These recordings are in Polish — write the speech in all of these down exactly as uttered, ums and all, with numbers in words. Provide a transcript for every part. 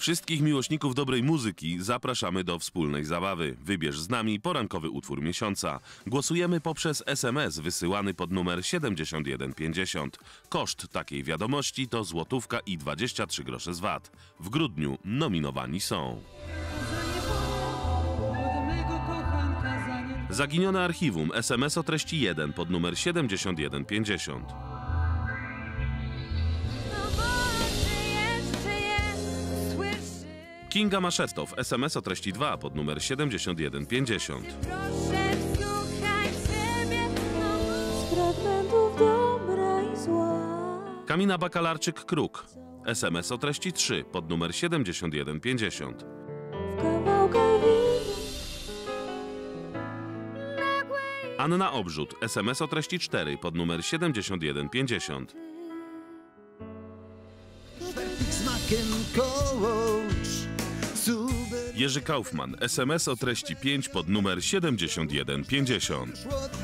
Wszystkich miłośników dobrej muzyki zapraszamy do wspólnej zabawy. Wybierz z nami porankowy utwór miesiąca. Głosujemy poprzez es em es wysyłany pod numer siedemdziesiąt jeden pięćdziesiąt. Koszt takiej wiadomości to złotówka i dwadzieścia trzy grosze z V A T. W grudniu nominowani są: Zaginione archiwum, es em es o treści jeden pod numer siedemdziesiąt jeden pięćdziesiąt. Kinga Maszetow, es em es o treści dwa pod numer siedemdziesiąt jeden pięćdziesiąt. Kamina Bakalarczyk-Kruk, es em es o treści trzy pod numer siedemdziesiąt jeden pięćdziesiąt. Anna Obrzut, es em es o treści cztery pod numer siedemdziesiąt jeden pięćdziesiąt. Jerzy Kaufman, es em es o treści pięć pod numer siedemdziesiąt jeden pięćdziesiąt.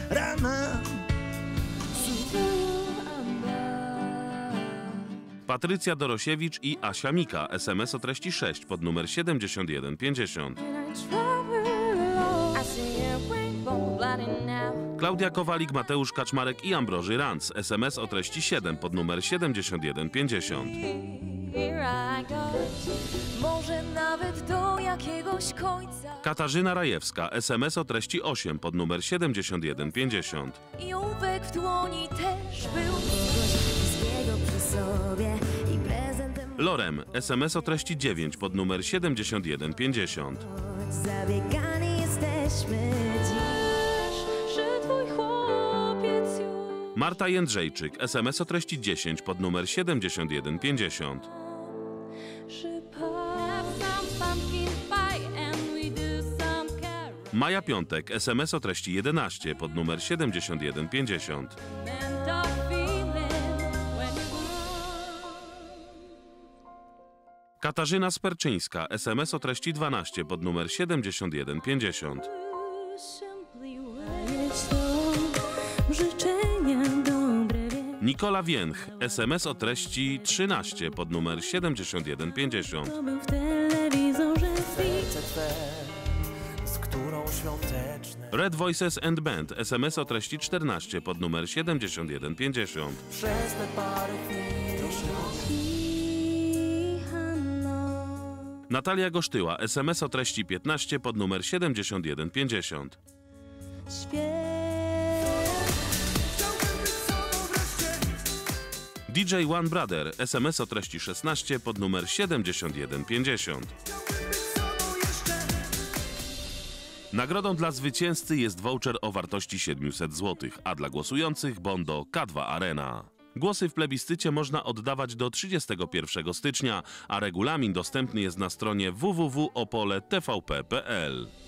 Patrycja Dorosiewicz i Asia Mika, es em es o treści sześć pod numer siedemdziesiąt jeden pięćdziesiąt. Klaudia Kowalik, Mateusz Kaczmarek i Ambroży Rantz, es em es o treści siedem pod numer siedemdziesiąt jeden pięćdziesiąt. Może nawet do jakiegoś końca. Katarzyna Rajewska, es em es o treści osiem pod numer siedemdziesiąt jeden pięćdziesiąt. I ołówek w dłoni też był przy sobie i prezentem. Lorem, es em es o treści dziewięć pod numer siedemdziesiąt jeden pięćdziesiąt. Zabiegani jesteśmy dziś, że twój chłopiec już. Marta Jędrzejczyk, es em es o treści dziesięć pod numer siedemdziesiąt jeden pięćdziesiąt. Maja Piątek, es em es o treści jedenaście pod numer siedemdziesiąt jeden pięćdziesiąt. Katarzyna Sperczyńska, es em es o treści dwanaście pod numer siedemdziesiąt jeden pięćdziesiąt. Nikola Więch, es em es o treści trzynaście pod numer siedemdziesiąt jeden pięćdziesiąt. Red Voices and Band, es em es o treści czternaście pod numer siedemdziesiąt jeden pięćdziesiąt. Natalia Gosztyła, es em es o treści piętnaście pod numer siedemdziesiąt jeden pięćdziesiąt. D J One Brother, es em es o treści szesnaście pod numer siedemdziesiąt jeden pięćdziesiąt. Nagrodą dla zwycięzcy jest voucher o wartości siedemset złotych, a dla głosujących Bondo K dwa Arena. Głosy w plebiscycie można oddawać do trzydziestego pierwszego stycznia, a regulamin dostępny jest na stronie w w w kropka opole t v p kropka p l.